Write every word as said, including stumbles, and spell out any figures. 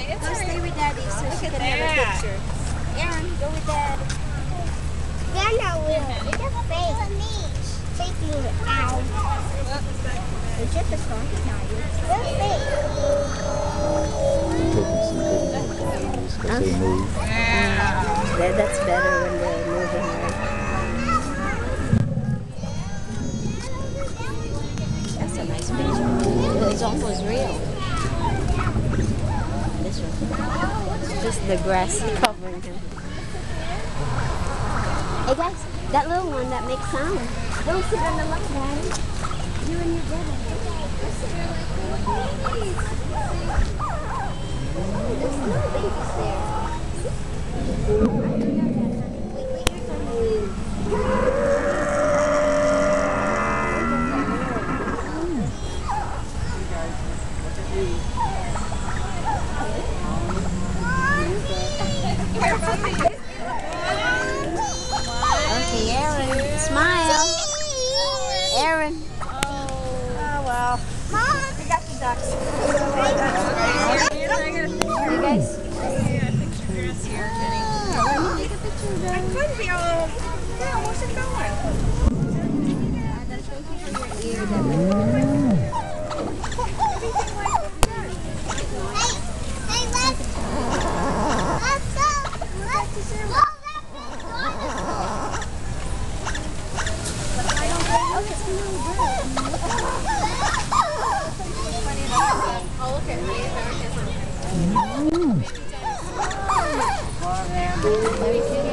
It's Go all stay right. with Daddy so Look she at can have a that. picture. Aaron, go with Dad. They're not real. It's just fake. Taking it out. It's just a song. They're fake. Taking some videos because they move. Yeah. That, that's better when they're moving, right? That's a nice picture. It's almost real. This one. Just the grass covering him. Hey guys, that little one that makes sound. Don't sit on the left, Daddy. You and your dad. There's no babies there. Wait, wait, your turn. Okay, Aaron, smile. Aaron. Oh, well. Mom. We got the ducks. You guys. Yeah, picture grass here, Jenny. Let me take a picture of I them. couldn't be all. Yeah, where's it going? That's right here for your ear. Hey, hey, let's, let's go. Let's go. Oh, look at me. Very cute.